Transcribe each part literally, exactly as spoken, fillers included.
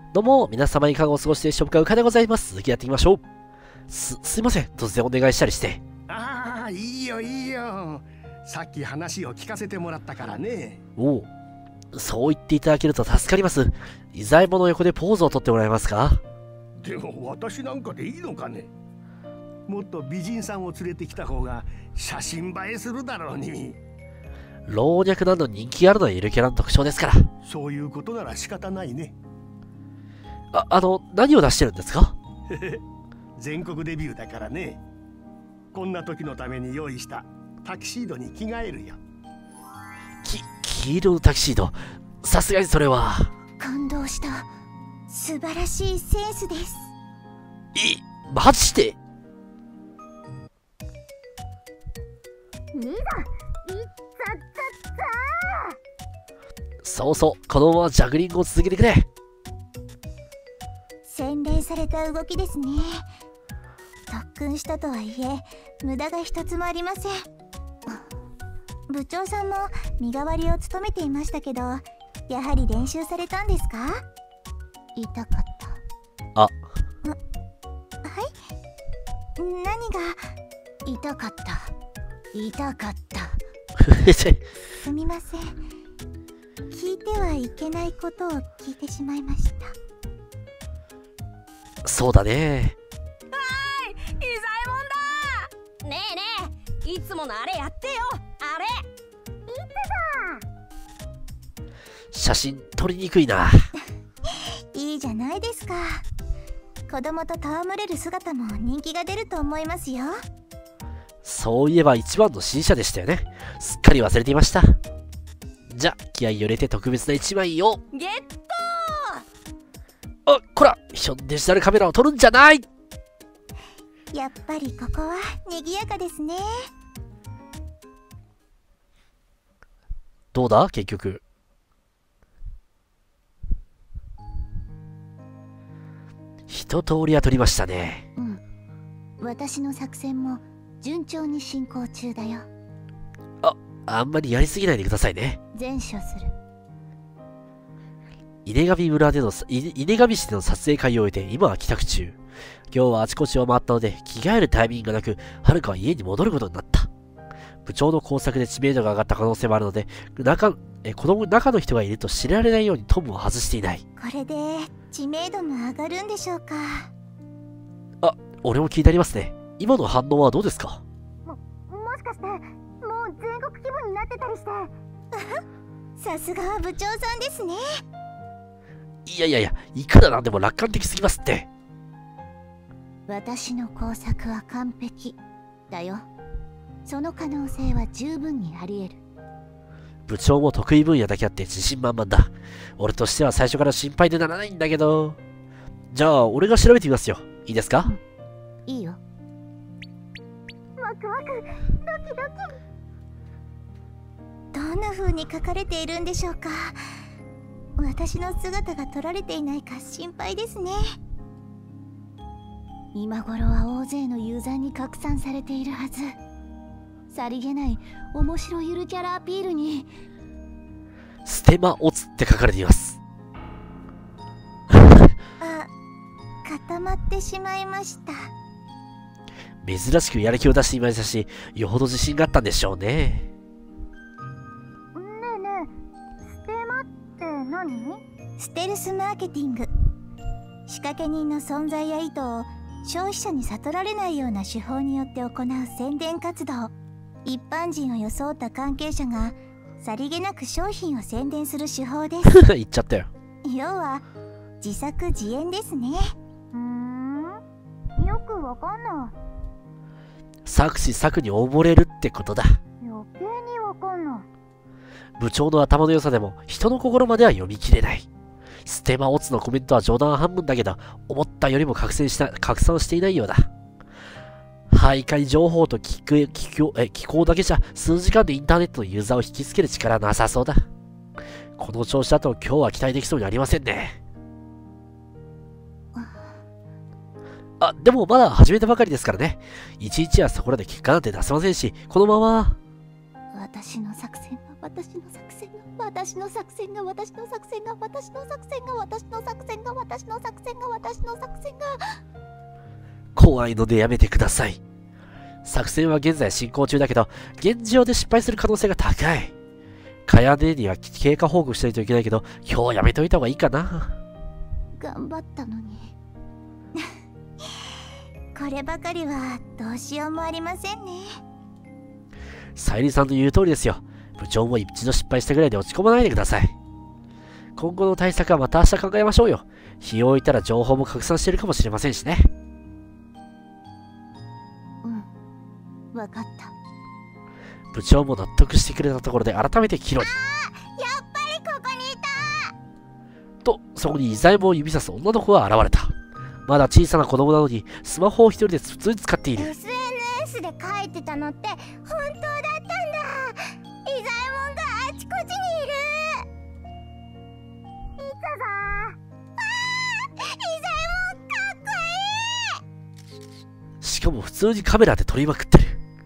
どうも、皆様いかがお過ごしでしょうか。うかでございます。続きやっていきましょう。す、すいません。突然お願いしたりして。 ああ、いいよいいよ。さっき話を聞かせてもらったからね。 おお。そう言っていただけると助かります。伊左衛門の横でポーズをとってもらえますか？ でも私なんかでいいのかね。もっと美人さんを連れてきた方が写真映えするだろうに。 老若男女人気があるのはゆるキャラの特徴ですから。 そういうことなら仕方ないね。 あ、あの、何を出してるんですか？ 全国デビューだからね。こんな時のために用意したタキシードに着替えるよ。 き、黄色のタキシード。さすがにそれは。 感動した。素晴らしいセンスです。 い、マジで？ いざ、いっちゃったったそうそう、このままジャグリングを続けてくれ。 洗練された動きですね。特訓したとはいえ無駄が一つもありません。部長さんも身代わりを務めていましたけど、やはり練習されたんですか？痛かった。 あ、 はい、何が痛かった？痛かった。すみません、聞いてはいけないことを聞いてしまいました。 そうだね。 わーい、伊左衛門だ。ねえねえ、いつものあれやってよ。あれ言ってた。写真撮りにくいな。 いいじゃないですか。子供と戯れる姿も人気が出ると思いますよ。 そういえば一番の新車でしたよね。すっかり忘れていました。じゃ、気合いを入れて特別な一枚をゲット。 あ、こら、ヒョンデジタルカメラを撮るんじゃない。 やっぱりここは賑やかですね。 どうだ結局。一通りは撮りましたね。 うん、私の作戦も順調に進行中だよ。 あ、あんまりやりすぎないでくださいね。 善処する。 稲上村での、稲上市での撮影会を終えて、今は帰宅中。今日はあちこちを回ったので、着替えるタイミングがなく、はるかは家に戻ることになった。部長の工作で知名度が上がった可能性もあるので、中、え、この中の人がいると知られないようにトムを外していない。 これで、知名度も上がるんでしょうか。 あ、俺も気になりますね。今の反応はどうですか？ も、もしかして、もう全国規模になってたりして。さすがは部長さんですね。 いやいやいや、いくらなんでも楽観的すぎますって。 私の工作は完璧だよ。その可能性は十分にあり得る。 部長も得意分野だけあって自信満々だ。俺としては最初から心配でならないんだけど。じゃあ、俺が調べてみますよ。いいですか？ うん、いいよ。ワクワク、ドキドキ。どんな風に書かれているんでしょうか。私の姿が撮られていないか心配ですね。今頃は大勢のユーザーに拡散されているはず。さりげない面白ゆるキャラアピールに。 ステマオツって書かれています。 あ、固まってしまいました。 珍しくやる気を出していましたし、よほど自信があったんでしょうね。 ねえねえ、ステマって何？ステルスマーケティング。仕掛け人の存在や意図を消費者に悟られないような手法によって行う宣伝活動。一般人を装った関係者がさりげなく商品を宣伝する手法です。 言っちゃったよ。 要は自作自演ですね。うーん、よくわかんない。 作詞作に溺れるってことだ。 余計にわかんない。 部長の頭の良さでも人の心までは読み切れない。ステマオツのコメントは冗談半分だけど、思ったよりも拡散した拡散していないようだ。徘徊情報と聞く聞くえ聞こうだけじゃ数時間でインターネットのユーザーを引きつける力なさそうだ。この調子だと今日は期待できそうにありませんね。あ、でもまだ始めたばかりですからね。いちいちはそこらで結果なんて出せませんし、このまま。 私の作戦が私の作戦が私の作戦が私の作戦が私の作戦が私の作戦が私私の作戦が私の作戦が。 怖いのでやめてください。作戦は現在進行中だけど、現状で失敗する可能性が高い。カヤネには経過報告しないといけないけど、今日はやめといた方がいいかな。 頑張ったのにこればかりはどうしようもありませんね。 さゆりさんの言う通りですよ。部長も一度失敗したぐらいで落ち込まないでください。今後の対策はまた明日考えましょうよ。日を置いたら情報も拡散してるかもしれませんしね。 うん、わかった。 部長も納得してくれたところで改めてキロに。 やっぱりここにいたと、そこにイザエモンを指さす女の子が現れた。まだ小さな子供なのにスマホを一人で普通に使っている。 エスエヌエス で書いてたのって本当だったんだ。イザエモンがあちこちにいる。いたぞ。あー、イザエモンかっこいい。 しかも普通にカメラで撮りまくってる。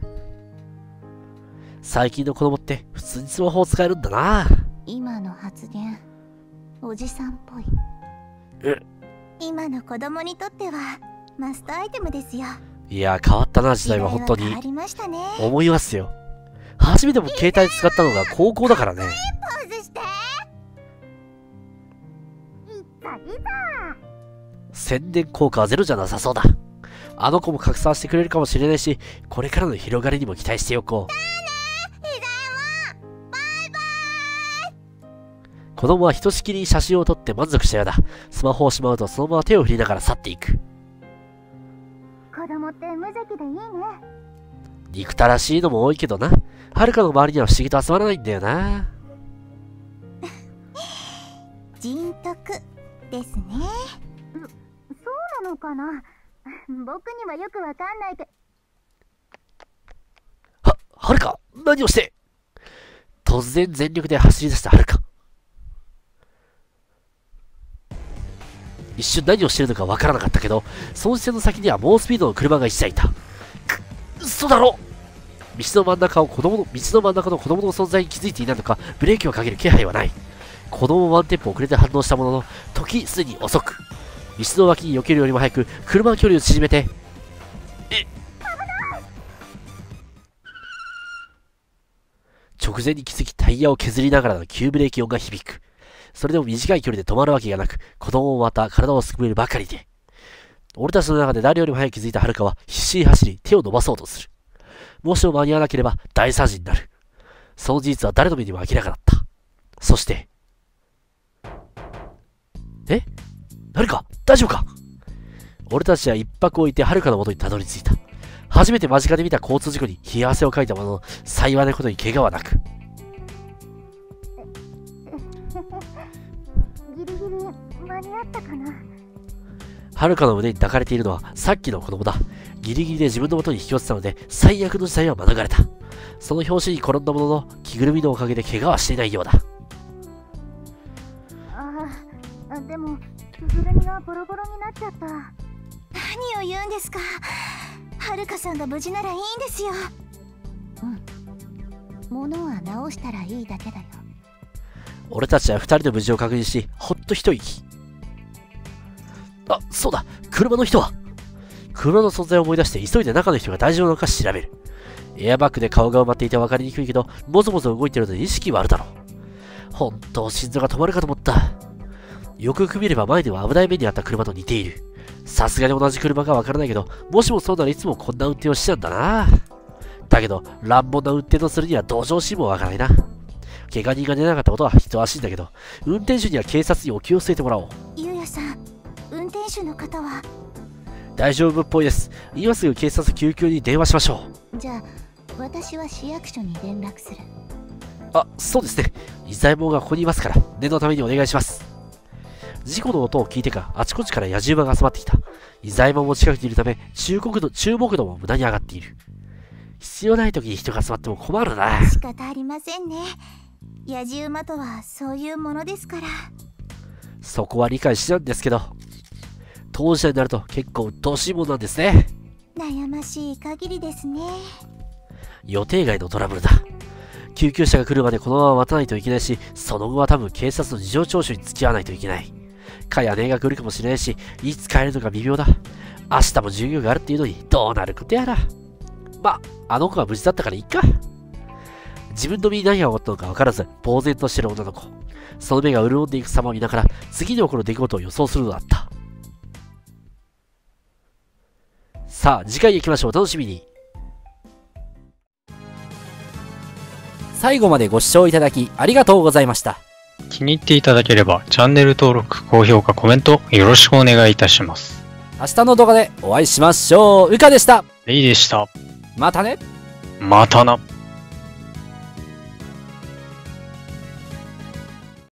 最近の子供って普通にスマホを使えるんだな。 今の発言おじさんっぽい。 え、 今の子供にとってはマストアイテムですよ。 いや変わったな、時代は本当に。 時代は変わりましたね。 思いますよ。初めても携帯使ったのが高校だからね。 ポーズして。いったいた。 宣伝効果はゼロじゃなさそうだ。あの子も拡散してくれるかもしれないし、これからの広がりにも期待しておこう。子供はひとしきり写真を撮って満足したようだ。スマホをしまうとそのまま手を振りながら去っていく。 子供って無邪気でいいね。 憎たらしいのも多いけどな。はるかの周りには不思議と集まらないんだよな。 人徳ですね。そうなのかな。僕にはよくわかんないけは、はるか何をして。突然全力で走り出したはるか。一瞬何をしているのかわからなかったけど、その視線の先には猛スピードの車が一台いた。く、嘘だろ。道の真ん中を子供の、道の真ん中の子供の存在に気づいていないのか、ブレーキをかける気配はない。子供もワンテンポ遅れて反応したものの、時すでに遅く。道の脇に避けるよりも早く、車の距離を縮めて、え直前に気づきタイヤを削りながらの急ブレーキ音が響く。それでも短い距離で止まるわけがなく、子供もまた体をすくめるばかりで。俺たちの中で誰よりも早く気づいたはるかは必死に走り手を伸ばそうとする。もしも間に合わなければ大惨事になる。その事実は誰の目にも明らかだった。そして、え？はるか大丈夫か？俺たちは一泊置いてはるかの元にたどり着いた。初めて間近で見た交通事故に冷や汗をかいたものの、幸いなことに怪我はなく。 ギリギリ間に合ったかな。 はるかの胸に抱かれているのはさっきの子供だ。ギリギリで自分の元に引き寄せたので最悪の事態は免れた。その拍子に転んだものの着ぐるみのおかげで怪我はしていないようだ。 ああ、でも着ぐるみがボロボロになっちゃった。何を言うんですか。はるかさんが無事ならいいんですよ。うん、物は直したらいいだけだよ。 俺たちは二人の無事を確認し、ほっと一息。あ、そうだ、車の人は。車の存在を思い出して急いで中の人が大丈夫なのか調べる。エアバッグで顔が埋まっていて分かりにくいけど、もぞもぞ動いているので意識はあるだろう。本当心臓が止まるかと思った。よくよく見れば前では危ない目にあった車と似ている。さすがに同じ車かわからないけど、もしもそうならいつもこんな運転をしてたんだな。だけど、乱暴な運転をするには同情心もわからないな。怪我人が出なかったことは一安心だけど、運転手には警察にお気を据えてもらおう。 ゆうやさん、運転手の方は大丈夫っぽいです。今すぐ警察救急に電話しましょう。じゃあ、私は市役所に連絡する。 あ、そうですね。イザエモンがここにいますから、念のためにお願いします。事故の音を聞いてか、あちこちから野獣馬が集まってきた。イザエモンも近くにいるため、注目度、注目度も無駄に上がっている。必要ない時に人が集まっても困るな。 仕方ありませんね。野獣馬とはそういうものですから。 そこは理解しちゃうんですけど、当事者になると結構鬱陶しいものなんですね。 悩ましい限りですね。 予定外のトラブルだ。救急車が来るまでこのまま待たないといけないし、その後は多分警察の事情聴取に付き合わないといけない。 かや姉が来るかもしれないし、いつ帰るのか微妙だ。明日も授業があるっていうのにどうなることやら。ま、あの子は無事だったからいいか。自分の身に何が起こったのか分からず、呆然としてる女の子。その目が潤んでいく様を見ながら、次に起こる出来事を予想するのだった。さあ、次回へ行きましょう。お楽しみに。 最後までご視聴いただきありがとうございました。 気に入っていただければチャンネル登録、高評価、コメントよろしくお願いいたします。 明日の動画でお会いしましょう。うかでした。 レイでした。 またね。 またな。